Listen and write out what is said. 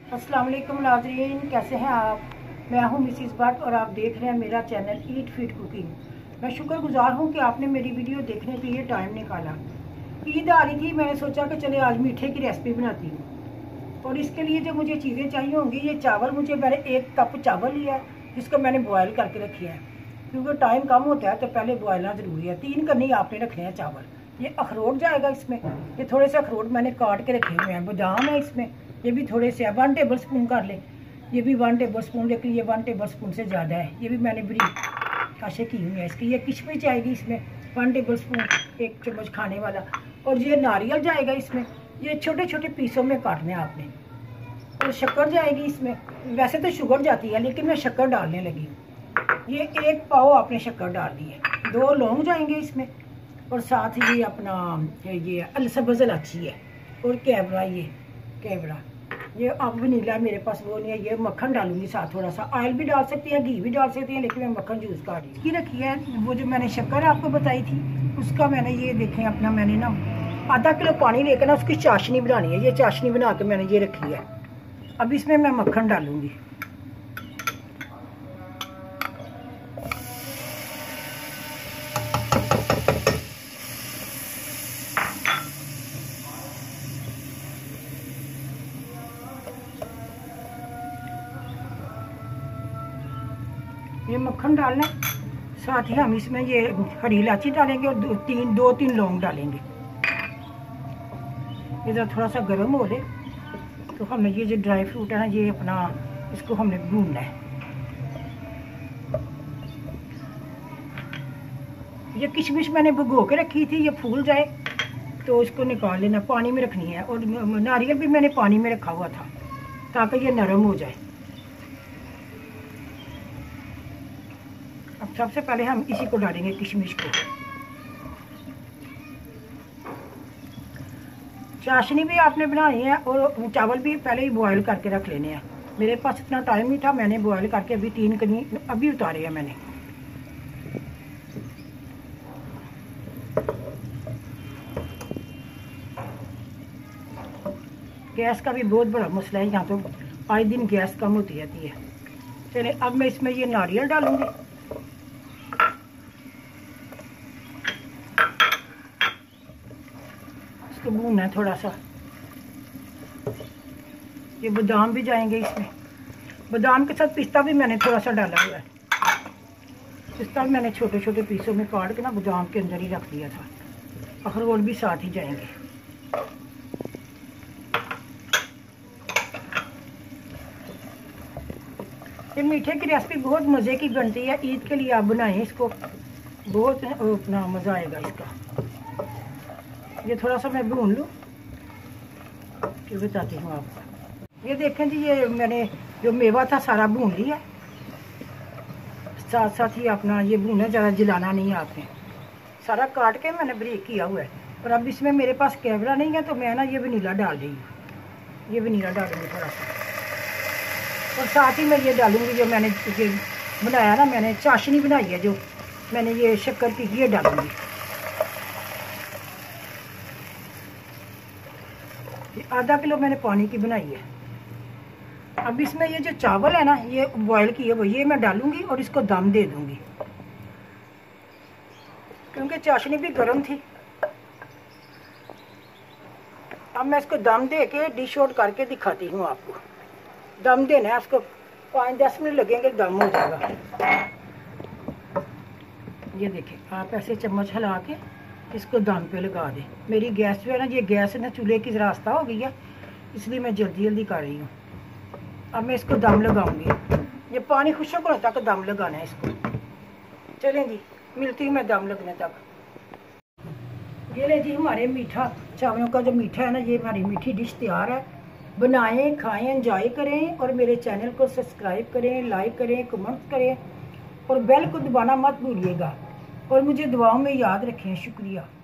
अस्सलाम वालेकुम नाज़रीन, कैसे हैं आप। मैं हूं मिसिस भट्ट और आप देख रहे हैं मेरा चैनल ईट फिट कुकिंग। मैं शुक्रगुजार हूं कि आपने मेरी वीडियो देखने के लिए टाइम निकाला। ईद आ रही थी, मैंने सोचा कि चले आज मीठे की रेसिपी बनाती हूँ। और इसके लिए जो मुझे चीज़ें चाहिए होंगी, ये चावल, मुझे मैंने 1 कप चावल लिया जिसको मैंने बॉयल करके रखी है, क्योंकि टाइम कम होता है तो पहले बॉयलना ज़रूरी है। 3 करनी आपने रखने हैं चावल। ये अखरोट जाएगा इसमें, ये थोड़े से अखरोट मैंने काट के रखे हुए हैं। बादाम है इसमें, ये भी थोड़े से 1 टेबल स्पून कर लें। ये भी 1 टेबल स्पून, लेकिन ये 1 टेबल स्पून से ज़्यादा है। ये भी मैंने बारीक काशे की हुई है इसकी। ये किशमिश जाएगी इसमें 1 टेबल स्पून, 1 चम्मच खाने वाला। और ये नारियल जाएगा इसमें, ये छोटे छोटे पीसों में काटने हैं आपने। और शक्कर जाएगी इसमें, वैसे तो शुगर जाती है लेकिन मैं शक्कर डालने लगी हूँ। ये 1 पाव आपने शक्कर डाल दी है। 2 लौंग जाएंगे इसमें, और साथ ही अपना ये सब्ज़ इलायची है, और कैवड़ा, ये कैवड़ा, ये अब वनीला मेरे पास वो नहीं है। ये मक्खन डालूंगी साथ, थोड़ा सा ऑयल भी डाल सकती हैं, घी भी डाल सकती हैं, लेकिन मैं मक्खन यूज़ कर रही हूँ। की रखी है वो जो मैंने शक्कर आपको बताई थी, उसका मैंने ये देखें अपना, मैंने ना आधा किलो पानी लेकर ना उसकी चाशनी बनानी है। ये चाशनी बना के मैंने ये रखी है। अब इसमें मैं मक्खन डालूंगी। ये मक्खन डालना, साथ ही हम इसमें ये हरी इलायची डालेंगे और 2-3 लौंग डालेंगे। ये जरा थोड़ा सा गर्म हो दे तो हमने ये जो ड्राई फ्रूट है ना, ये अपना इसको हमने भूनना है। ये किशमिश मैंने भिगो के रखी थी, ये फूल जाए तो इसको निकाल लेना, पानी में रखनी है। और नारियल भी मैंने पानी में रखा हुआ था ताकि ये नरम हो जाए। अब सबसे पहले हम इसी को डालेंगे, किशमिश को। चाशनी भी आपने बनानी है और चावल भी पहले ही बॉयल करके रख लेने हैं। मेरे पास इतना टाइम नहीं था, मैंने बॉयल करके अभी 3 कनी अभी उतारे हैं मैंने। गैस का भी बहुत बड़ा मसला है यहाँ, तो आए दिन गैस कम होती रहती है। चलिए अब मैं इसमें ये नारियल डालूंगी। इसको भूनना है थोड़ा सा। ये बादाम भी जाएंगे इसमें, बादाम के साथ पिस्ता भी मैंने थोड़ा सा डाला हुआ है। पिस्ता भी मैंने छोटे छोटे पीसों में काट के ना बादाम के अंदर ही रख दिया था। अखरोट भी साथ ही जाएंगे। ये मीठे की रेसिपी बहुत मज़े की बनती है, ईद के लिए आप बनाएं इसको, बहुत अपना मज़ा आएगा इसका। ये थोड़ा सा मैं भून लूँ फिर बताती हूँ आपको। ये देखें जी, ये मैंने जो मेवा था सारा भून लिया। साथ साथ ही अपना ये भूना, ज़्यादा जलाना नहीं है आपने, सारा काट के मैंने ब्रेक किया हुआ है। और अब इसमें मेरे पास कैवड़ा नहीं है तो मैं ना ये वनीला डाल रही हूँ। ये वनीला डालूंगी थोड़ा सा, और साथ ही मैं ये डालूंगी जो मैंने ये बनाया ना, मैंने चाशनी बनाई है जो मैंने ये शक्कर की, ये डालूंगी। आधा किलो मैंने पानी की बनाई है। अब इसमें ये जो चावल है ना, ये बॉयल किए वो ये मैं डालूंगी और इसको दम दे दूंगी, क्योंकि चाशनी भी गर्म थी। अब मैं इसको दम दे के डिश आउट करके दिखाती हूँ आपको। दम देना है उसको, 5-10 मिनट लगेंगे, दम हो जाएगा। ये देखें, आप ऐसे चम्मच हिला के इसको दम पे लगा दें। मेरी गैस जो है ना, ये गैस ना चूल्हे की रास्ता हो गई है, इसलिए मैं जल्दी जल्दी कर रही हूँ। अब मैं इसको दम लगाऊंगी। ये पानी खुशक होने तक दम लगाना है इसको। चलें जी, मिलती हूँ मैं दम लगने तक। ये ले जी, हमारे मीठा चावलों का जो मीठा है ना, ये हमारी मीठी डिश तैयार है। बनाएं, खाएं, एंजॉय करें, और मेरे चैनल को सब्सक्राइब करें, लाइक करें, कमेंट करें, और बेल को दबाना मत भूलिएगा। और मुझे दुआओं में याद रखें। शुक्रिया।